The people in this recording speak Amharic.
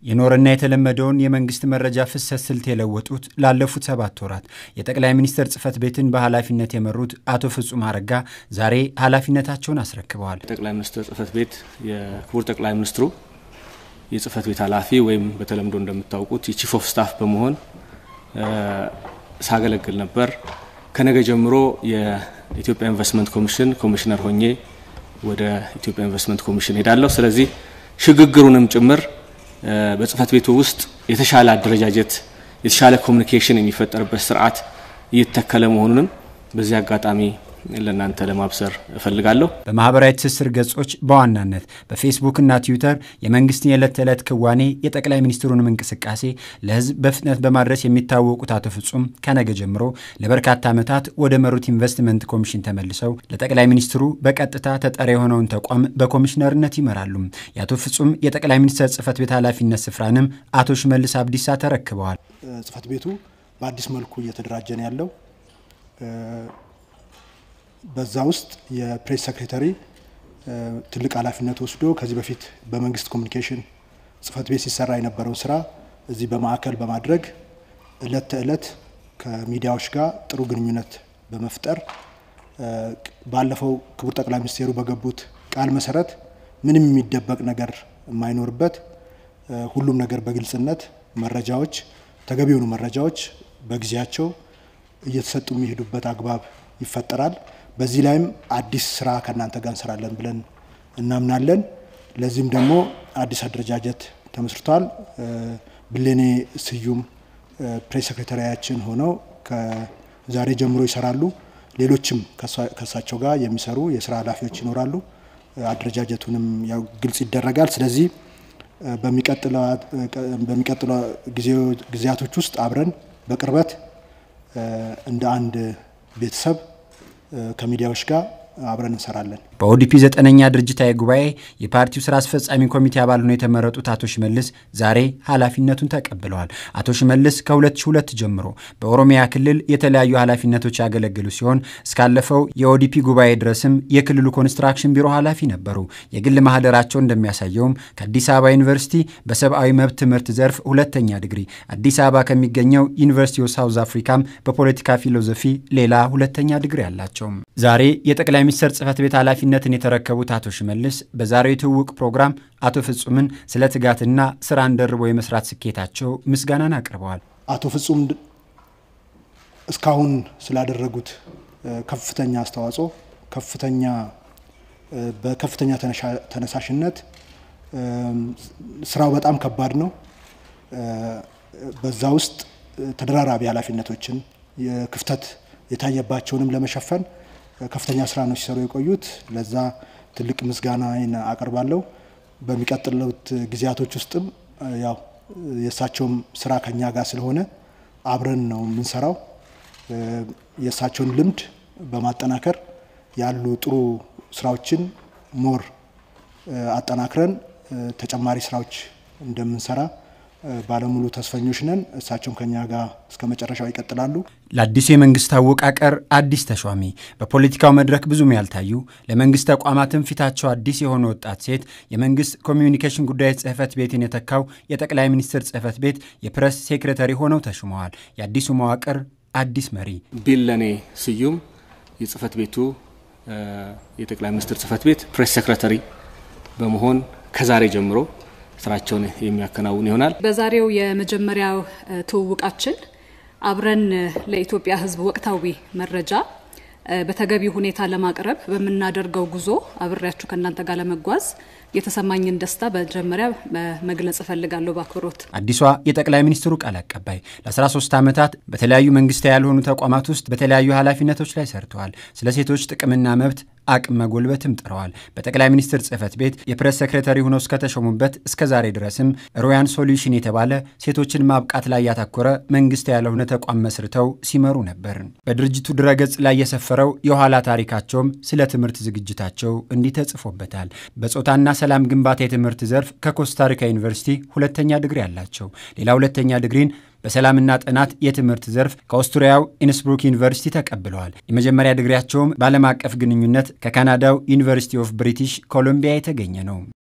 የኖርና የተለመደውን የመንግስት መረጃ ፍሰት ስልት የለወጡት ላለፉት 7 ወራት የጠቅላይ ሚኒስትር ጽህፈት ቤትን በኃላፊነት የመሩት አቶ ፍጹም አረጋ ዛሬ ኃላፊነታቸውን አስረክበዋል። ጠቅላይ ሚኒስትር ጽህፈት ቤት የክቡር ጠቅላይ ሚኒስትሩ የጽህፈት ቤት ኃላፊ ወይም በተለምዶ እንደምታውቁት የቺፍ ኦፍ ስታፍ በመሆን ሳገለግል ነበር። ከነገ ጀምሮ የኢትዮጵያ ኢንቨስትመንት ኮሚሽን ኮሚሽነር ሆኜ ወደ ኢትዮጵያ ኢንቨስትመንት ኮሚሽን ሄዳለሁ። ስለዚህ ሽግግሩንም ጭምር በጽህፈት ቤቱ ውስጥ የተሻለ አደረጃጀት የተሻለ ኮሙኒኬሽን የሚፈጠርበት ስርዓት እየተከለ መሆኑንም በዚህ አጋጣሚ ለናንተ ለማብሰር እፈልጋለሁ። በማህበራዊ ትስስር ገጾች በዋናነት በፌስቡክ እና ትዊተር የመንግስትን የዕለት ተዕለት ክዋኔ የጠቅላይ ሚኒስትሩንም እንቅስቃሴ ለህዝብ በፍጥነት በማድረስ የሚታወቁት አቶ ፍጹም ከነገ ጀምሮ ለበርካታ ዓመታት ወደ መሩት ኢንቨስትመንት ኮሚሽን ተመልሰው ለጠቅላይ ሚኒስትሩ በቀጥታ ተጠሪ የሆነውን ተቋም በኮሚሽነርነት ይመራሉ። የአቶ ፍጹም የጠቅላይ ሚኒስትር ጽህፈት ቤት ኃላፊነት ስፍራንም አቶ ሽመልስ አብዲሳ ተረክበዋል። ጽህፈት ቤቱ በአዲስ መልኩ እየተደራጀ ነው ያለው። በዛ ውስጥ የፕሬስ ሴክሬታሪ ትልቅ ኃላፊነት ወስዶ ከዚህ በፊት በመንግስት ኮሙኒኬሽን ጽህፈት ቤት ሲሰራ የነበረው ስራ እዚህ በማዕከል በማድረግ እለት ተእለት ከሚዲያዎች ጋር ጥሩ ግንኙነት በመፍጠር ባለፈው ክቡር ጠቅላይ ሚኒስትሩ በገቡት ቃል መሰረት ምንም የሚደበቅ ነገር የማይኖርበት ሁሉም ነገር በግልጽነት መረጃዎች ተገቢውን መረጃዎች በጊዜያቸው እየተሰጡ የሚሄዱበት አግባብ ይፈጠራል። በዚህ ላይም አዲስ ስራ ከናንተ ጋር እንሰራለን ብለን እናምናለን። ለዚህም ደግሞ አዲስ አደረጃጀት ተመስርቷል። ብሌኔ ስዩም ፕሬስ ሴክሬታሪያችን ሆነው ከዛሬ ጀምሮ ይሰራሉ። ሌሎችም ከሳቸው ጋር የሚሰሩ የስራ ኃላፊዎች ይኖራሉ። አደረጃጀቱንም ያው ግልጽ ይደረጋል። ስለዚህ በሚቀጥለው ጊዜያቶች ውስጥ አብረን በቅርበት እንደ አንድ ቤተሰብ ከሚዲያዎች ጋር አብረን እንሰራለን። በኦዲፒ 9ኛ ድርጅታዊ ጉባኤ የፓርቲው ስራ አስፈጻሚ ኮሚቴ አባል ሆነው የተመረጡት አቶ ሽመልስ ዛሬ ኃላፊነቱን ተቀብለዋል። አቶ ሽመልስ ከ2002 ጀምሮ በኦሮሚያ ክልል የተለያዩ ኃላፊነቶች ያገለገሉ ሲሆን እስካለፈው የኦዲፒ ጉባኤ ድረስም የክልሉ ኮንስትራክሽን ቢሮ ኃላፊ ነበሩ። የግል ማህደራቸው እንደሚያሳየውም ከአዲስ አበባ ዩኒቨርሲቲ በሰብአዊ መብት ትምህርት ዘርፍ 2ኛ ዲግሪ፣ አዲስ አበባ ከሚገኘው ዩኒቨርሲቲ ኦፍ ሳውዝ አፍሪካም በፖለቲካ ፊሎሶፊ ሌላ 2ኛ ዲግሪ አላቸው። ዛሬ የጠቅላይ ሚኒስትር ጽህፈት ቤት ኃላፊነትን የተረከቡት አቶ ሽመልስ በዛሬው ትውውቅ ፕሮግራም አቶ ፍጹምን ስለ ትጋትና ስራን ደርበው የመስራት ስኬታቸው ምስጋናን አቅርበዋል። አቶ ፍጹም እስካሁን ስላደረጉት ከፍተኛ አስተዋጽኦ በከፍተኛ ተነሳሽነት ስራው በጣም ከባድ ነው። በዛ ውስጥ ተደራራቢ ኃላፊነቶችን የክፍተት የታየባቸውንም ለመሸፈን ከፍተኛ ስራ ነው ሲሰሩ የቆዩት። ለዛ ትልቅ ምስጋናን አቀርባለሁ። በሚቀጥሉት ጊዜያቶች ውስጥም ያው የሳቸውም ስራ ከኛ ጋር ስለሆነ አብረን ነው የምንሰራው። የሳቸውን ልምድ በማጠናከር ያሉ ጥሩ ስራዎችን ሞር አጠናክረን ተጨማሪ ስራዎች እንደምንሰራ ባለሙሉ ተስፈኞች ነን። እሳቸውም ከኛ ጋር እስከመጨረሻው ይቀጥላሉ። ለአዲሱ የመንግስት አወቃቀር አዲስ ተሿሚ በፖለቲካው መድረክ ብዙም ያልታዩ ለመንግስት ተቋማትም ፊታቸው አዲስ የሆነ ወጣት ሴት የመንግስት ኮሚዩኒኬሽን ጉዳዮች ጽህፈት ቤትን የተካው የጠቅላይ ሚኒስትር ጽህፈት ቤት የፕሬስ ሴክሬታሪ ሆነው ተሹመዋል። የአዲሱ መዋቅር አዲስ መሪ ብሌኔ ስዩም የጽህፈት ቤቱ የጠቅላይ ሚኒስትር ጽህፈት ቤት ፕሬስ ሴክሬታሪ በመሆን ከዛሬ ጀምሮ ስራቸውን የሚያከናውን ይሆናል። በዛሬው የመጀመሪያው ትውውቃችን አብረን ለኢትዮጵያ ህዝብ ወቅታዊ መረጃ በተገቢ ሁኔታ ለማቅረብ በመናደርገው ጉዞ አብሬያችሁ ከናንተ ጋር ለመጓዝ የተሰማኝን ደስታ በመጀመሪያ መግለጽ ፈልጋለሁ በአክብሮት። አዲሷ የጠቅላይ ሚኒስትሩ ቃል አቀባይ ለ13 ዓመታት በተለያዩ መንግስታዊ ያልሆኑ ተቋማት ውስጥ በተለያዩ ኃላፊነቶች ላይ ሰርተዋል። ስለ ሴቶች ጥቅምና መብት አቅም መጎልበትም ጥረዋል። በጠቅላይ ሚኒስትር ጽህፈት ቤት የፕሬስ ሴክሬታሪ ሆነው እስከተሾሙበት እስከ ዛሬ ድረስም ሮያን ሶሉሽን የተባለ ሴቶችን ማብቃት ላይ ያተኮረ መንግስት ያልሆነ ተቋም መስርተው ሲመሩ ነበር። በድርጅቱ ድረገጽ ላይ የሰፈረው የኋላ ታሪካቸውም ስለ ትምህርት ዝግጅታቸው እንዲህ ተጽፎበታል። በጾታና ሰላም ግንባታ የትምህርት ዘርፍ ከኮስታሪካ ዩኒቨርሲቲ 2ኛ ዲግሪ አላቸው። ሌላ 2ኛ ዲግሪን በሰላምና ጥናት የትምህርት ዘርፍ ከኦስትሪያው ኢንስብሩክ ዩኒቨርሲቲ ተቀብለዋል። የመጀመሪያ ዲግሪያቸውም በዓለም አቀፍ ግንኙነት ከካናዳው ዩኒቨርሲቲ ኦፍ ብሪቲሽ ኮሎምቢያ የተገኘ ነው።